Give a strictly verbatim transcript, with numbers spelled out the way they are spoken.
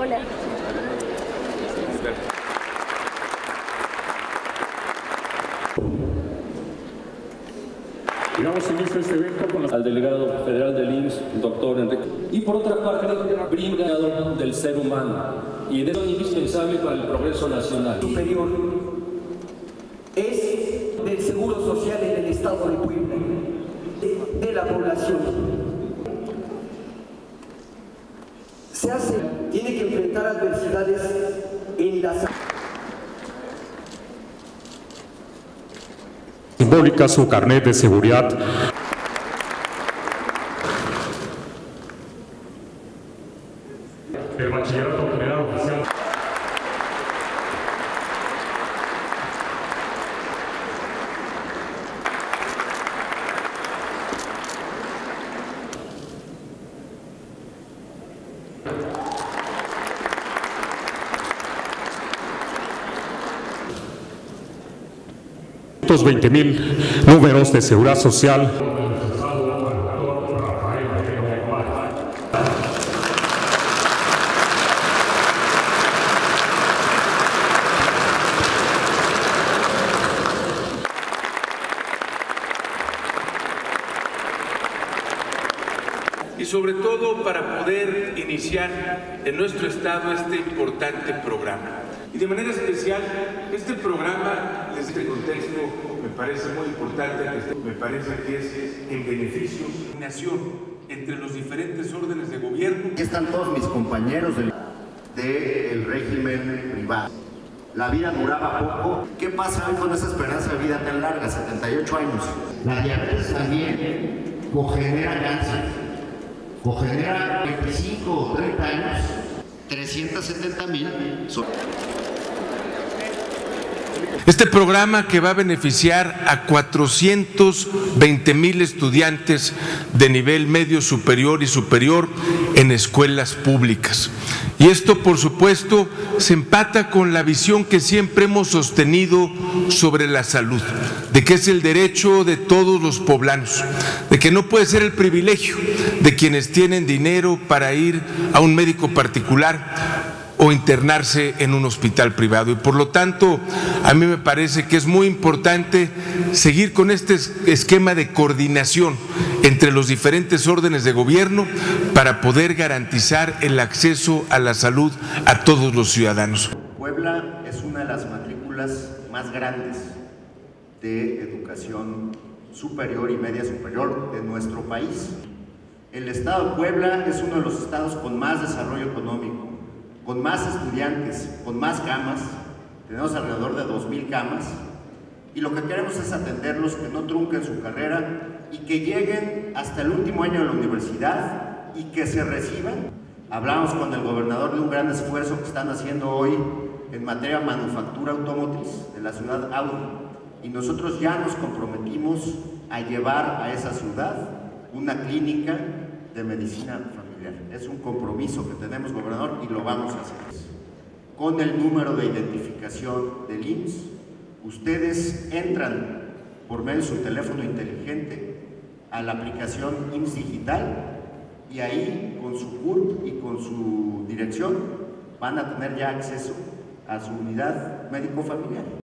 Hola. Damos inicio a este evento con la... al delegado federal del I M S S, doctor Enrique. Y por otra parte, brinda del ser humano y de eso indispensable para el progreso nacional. Superior es del Seguro Social en el Estado de Puebla, de, de la población. Se hace, tiene que enfrentar adversidades en la salud. Simbólica su carnet de seguridad. El bachillerato general oficial. veinte mil números de seguridad social. Y sobre todo para poder iniciar en nuestro estado este importante programa. Y de manera especial, este programa, en este contexto, me parece muy importante, me parece que es en beneficio de la coordinación entre los diferentes órdenes de gobierno. Aquí están todos mis compañeros del, del régimen privado. La vida duraba poco. ¿Qué pasa hoy con esa esperanza de vida tan larga, setenta y ocho años? La diabetes también cogenera cáncer, cogenera veinticinco o treinta años, trescientos setenta mil. Este programa que va a beneficiar a cuatrocientos veinte mil estudiantes de nivel medio superior y superior en escuelas públicas. Y esto, por supuesto, se empata con la visión que siempre hemos sostenido sobre la salud, de que es el derecho de todos los poblanos, de que no puede ser el privilegio de quienes tienen dinero para ir a un médico particular o internarse en un hospital privado. Y por lo tanto, a mí me parece que es muy importante seguir con este esquema de coordinación entre los diferentes órdenes de gobierno para poder garantizar el acceso a la salud a todos los ciudadanos. Puebla es una de las matrículas más grandes de educación superior y media superior de nuestro país. El estado de Puebla es uno de los estados con más desarrollo económico, con más estudiantes, con más camas. Tenemos alrededor de dos mil camas y lo que queremos es atenderlos, que no trunquen su carrera y que lleguen hasta el último año de la universidad y que se reciban. Hablamos con el gobernador de un gran esfuerzo que están haciendo hoy en materia de manufactura automotriz de la ciudad Audi, y nosotros ya nos comprometimos a llevar a esa ciudad una clínica de medicina familiar. Es un compromiso que tenemos, gobernador, y lo vamos a hacer. Con el número de identificación del I M S S, ustedes entran por medio de su teléfono inteligente a la aplicación I M S S Digital y ahí, con su C U R P y con su dirección, van a tener ya acceso a su unidad médico familiar.